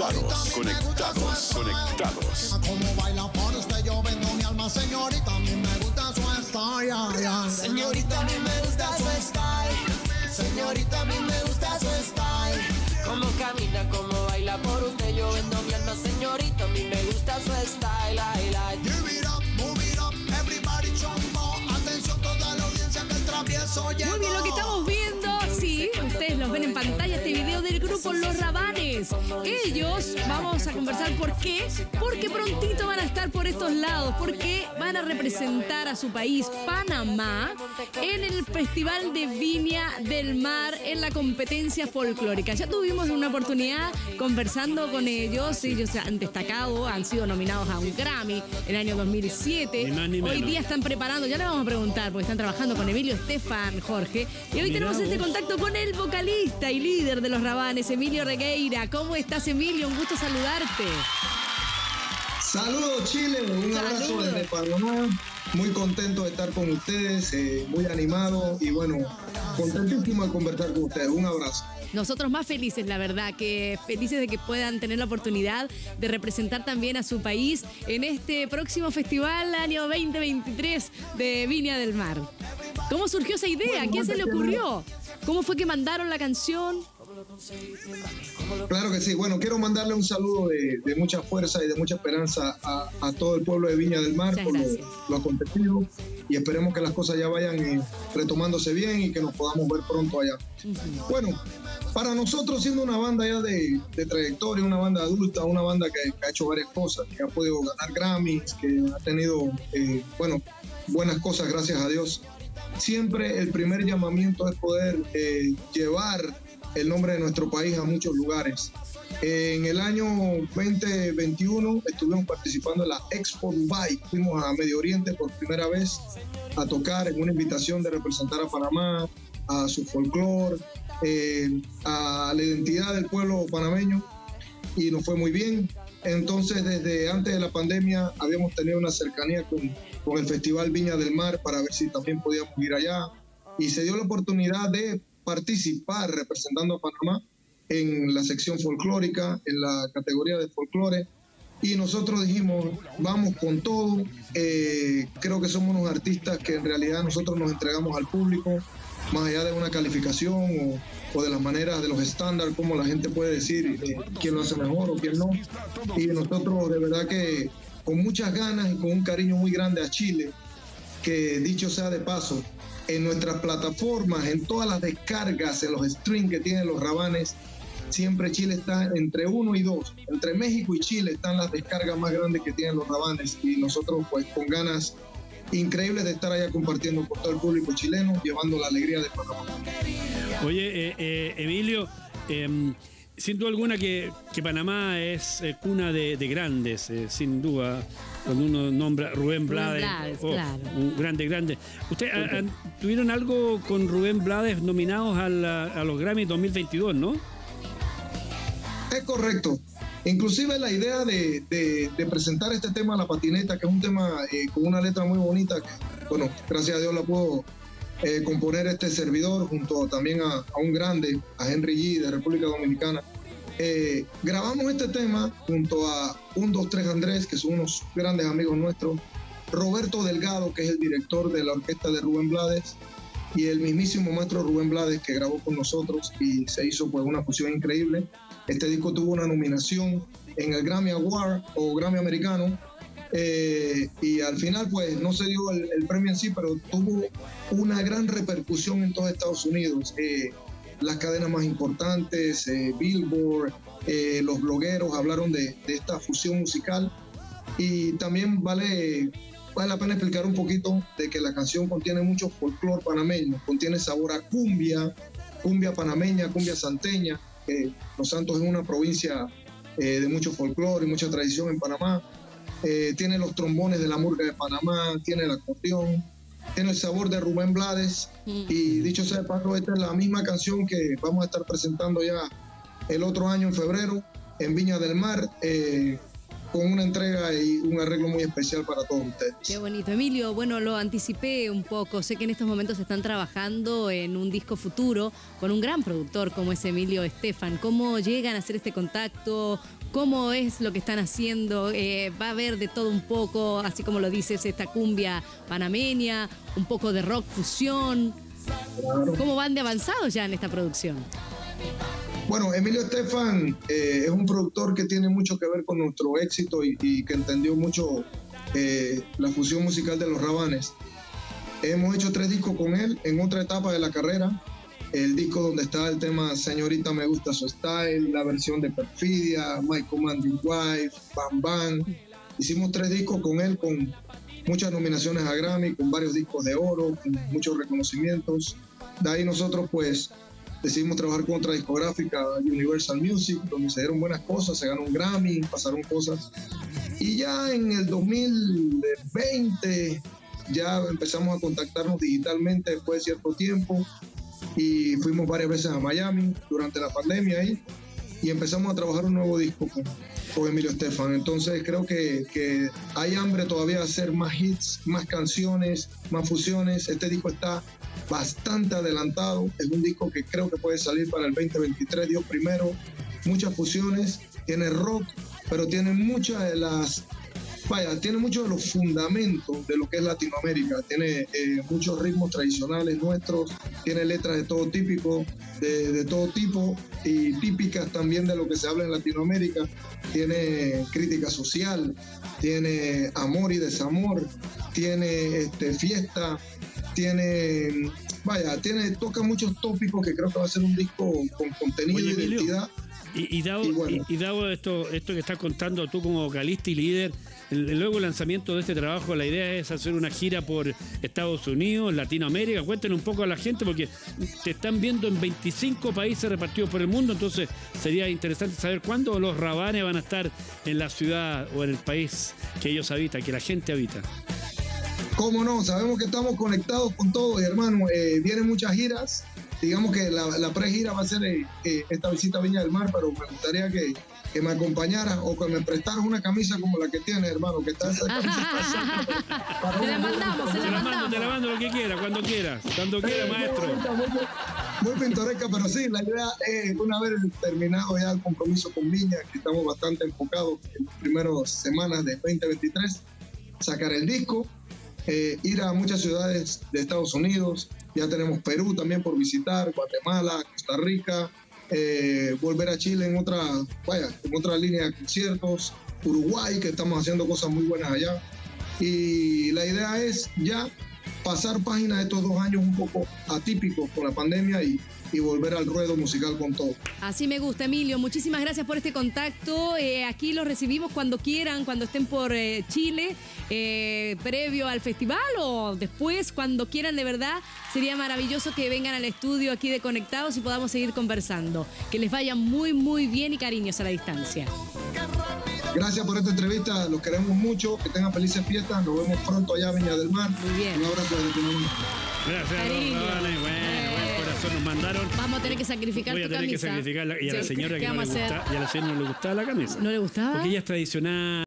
Conectados. Como baila por usted, yo vendo mi alma, señorita. A mí me gusta su style. Señorita, a mí me gusta su style. Señorita, a mí me gusta su style. Como camina, como baila por usted, yo vendo mi alma, señorita. A mí me gusta su style. Give it up, move it up, everybody chombo. Atención toda la audiencia que el travieso llegó. Muy bien, lo que estamos viendo, sí, ustedes los ven en pantalla, este video del grupo Los Rabanes. Ellos, vamos a conversar por qué, porque prontito van a estar por estos lados, porque van a representar a su país, Panamá, en el Festival de Viña del Mar, en la competencia folclórica. Ya tuvimos una oportunidad conversando con ellos han destacado, han sido nominados a un Grammy en el año 2007. Ni más ni Hoy menos. día están preparando, ya le vamos a preguntar, porque están trabajando con Emilio Estefan Jorge. Y hoy Mirá tenemos este vos. contacto con el vocalista y líder de Los Rabanes, Emilio Regueira. ¿Cómo estás, Emilio? Un gusto saludarte. Saludos Chile, un abrazo Saludos. desde Panamá, muy contento de estar con ustedes, muy animado y bueno, contentísimo de conversar con ustedes, un abrazo. Nosotros más felices, la verdad, que felices de que puedan tener la oportunidad de representar también a su país en este próximo festival año 2023 de Viña del Mar. ¿Cómo surgió esa idea? Bueno, ¿A quién se le antes que ocurrió? ¿Cómo fue que mandaron la canción? Claro que sí, bueno, quiero mandarle un saludo de mucha fuerza y de mucha esperanza a todo el pueblo de Viña del Mar Muchas por gracias. lo acontecido y esperemos que las cosas ya vayan retomándose bien y que nos podamos ver pronto allá. Bueno, para nosotros siendo una banda ya de trayectoria, una banda adulta, una banda que ha hecho varias cosas, que ha podido ganar Grammys, que ha tenido, buenas cosas, gracias a Dios. Siempre el primer llamamiento es poder llevar el nombre de nuestro país a muchos lugares. En el año 2021 estuvimos participando en la Expo Dubai. Fuimos a Medio Oriente por primera vez a tocar en una invitación de representar a Panamá, a su folclore, a la identidad del pueblo panameño y nos fue muy bien. Entonces, desde antes de la pandemia habíamos tenido una cercanía con el Festival Viña del Mar para ver si también podíamos ir allá y se dio la oportunidad de participar representando a Panamá en la sección folclórica, en la categoría de folclore y nosotros dijimos, vamos con todo. Creo que somos unos artistas que en realidad nosotros nos entregamos al público más allá de una calificación o de las maneras, de los estándares, como la gente puede decir quién lo hace mejor o quién no. Y nosotros de verdad que con muchas ganas y con un cariño muy grande a Chile, que dicho sea de paso, en nuestras plataformas, en todas las descargas, en los streams que tienen Los Rabanes, siempre Chile está entre 1 y 2. Entre México y Chile están las descargas más grandes que tienen Los Rabanes y nosotros pues con ganas increíbles de estar allá compartiendo con todo el público chileno, llevando la alegría de Panamá. Oye, Emilio, sin duda alguna que Panamá es cuna de grandes, sin duda. Cuando uno nombra Rubén Blades, claro. un grande. ¿Ustedes tuvieron algo con Rubén Blades nominados a los Grammy 2022, no? Es correcto. Inclusive la idea de presentar este tema a la patineta, que es un tema con una letra muy bonita, que, bueno, gracias a Dios la puedo componer este servidor junto también a un grande, a Henry G de República Dominicana. Grabamos este tema junto a 123 Andrés, que son unos grandes amigos nuestros, Roberto Delgado, que es el director de la orquesta de Rubén Blades, y el mismísimo maestro Rubén Blades, que grabó con nosotros y se hizo pues una fusión increíble. Este disco tuvo una nominación en el Grammy Award o Grammy americano, y al final pues no se dio el premio en sí, pero tuvo una gran repercusión en todo Estados Unidos. Las cadenas más importantes, Billboard, los blogueros hablaron de esta fusión musical y también vale la pena explicar un poquito de que la canción contiene mucho folclore panameño, contiene sabor a cumbia panameña, cumbia santeña. Los Santos es una provincia de mucho folclore y mucha tradición en Panamá. Tiene los trombones de la murga de Panamá, tiene el acordeón, tiene el sabor de Rubén Blades. Y dicho sea de paso, esta es la misma canción que vamos a estar presentando ya el otro año en febrero en Viña del Mar. con una entrega y un arreglo muy especial para todos ustedes. Qué bonito. Emilio, bueno, lo anticipé un poco. Sé que en estos momentos están trabajando en un disco futuro con un gran productor como es Emilio Estefan. ¿Cómo llegan a hacer este contacto? ¿Cómo es lo que están haciendo? Va a haber de todo un poco, así como lo dices, esta cumbia panameña, un poco de rock fusión. Claro. ¿Cómo van de avanzados ya en esta producción? Bueno, Emilio Estefan es un productor que tiene mucho que ver con nuestro éxito y que entendió mucho la fusión musical de los Rabanes. Hemos hecho 3 discos con él en otra etapa de la carrera. El disco donde está el tema Señorita me gusta su style, la versión de Perfidia, My Commanding Wife, Bam Bam. Hicimos 3 discos con él con muchas nominaciones a Grammy, con varios discos de oro, con muchos reconocimientos. De ahí nosotros pues decidimos trabajar con otra discográfica, Universal Music, donde se dieron buenas cosas, se ganó un Grammy, pasaron cosas. Y ya en el 2020 ya empezamos a contactarnos digitalmente después de cierto tiempo y fuimos varias veces a Miami durante la pandemia ahí y empezamos a trabajar un nuevo disco con Emilio Estefan. Entonces creo que hay hambre todavía de hacer más hits, más canciones, más fusiones. Este disco está bastante adelantado, es un disco que creo que puede salir para el 2023, Dios primero. Muchas fusiones, tiene rock, pero tiene muchas de las... tiene muchos de los fundamentos de lo que es Latinoamérica, tiene muchos ritmos tradicionales nuestros, tiene letras de todo típico, de todo tipo y típicas también de lo que se habla en Latinoamérica, tiene crítica social, tiene amor y desamor, tiene fiesta, toca muchos tópicos que creo que va a ser un disco con contenido y identidad. Y dado esto que estás contando tú como vocalista y líder, luego el lanzamiento de este trabajo, la idea es hacer una gira por Estados Unidos, Latinoamérica. Cuéntenos un poco a la gente, porque te están viendo en 25 países repartidos por el mundo, entonces sería interesante saber cuándo los Rabanes van a estar en la ciudad o en el país que ellos habitan, que la gente habita. ¿Cómo no? Sabemos que estamos conectados con todo, hermano. Vienen muchas giras. Digamos que la pre-gira va a ser esta visita a Viña del Mar, pero me gustaría que me acompañaras o que me prestaras una camisa como la que tienes, hermano, que está esa camisa. Te la mandamos, Te la mando lo que quieras, cuando quieras, maestro. Muy pintoresca, pero sí, la idea es, una vez terminado ya el compromiso con Viña, que estamos bastante enfocados en las primeras semanas de 2023, sacar el disco, ir a muchas ciudades de Estados Unidos. Ya tenemos Perú también por visitar, Guatemala, Costa Rica, volver a Chile en otra línea de conciertos, Uruguay, que estamos haciendo cosas muy buenas allá. Y la idea es ya pasar página de estos 2 años un poco atípicos con la pandemia y volver al ruedo musical con todo. Así me gusta, Emilio. Muchísimas gracias por este contacto. Aquí los recibimos cuando quieran, cuando estén por Chile, previo al festival o después, cuando quieran, de verdad. Sería maravilloso que vengan al estudio aquí de Conectados y podamos seguir conversando. Que les vaya muy, muy bien y cariños a la distancia. Gracias por esta entrevista, los queremos mucho, que tengan felices fiestas, nos vemos pronto allá en Viña del Mar. Muy bien. Un abrazo desde Colombia. Gracias, Rabanes. Buen corazón nos mandaron. Vamos a tener que sacrificar tu camisa. Voy a tener que sacrificarla. Y a la señora que no le gusta, y a la señora no le gustaba la camisa. ¿No le gustaba? Porque ella es tradicional.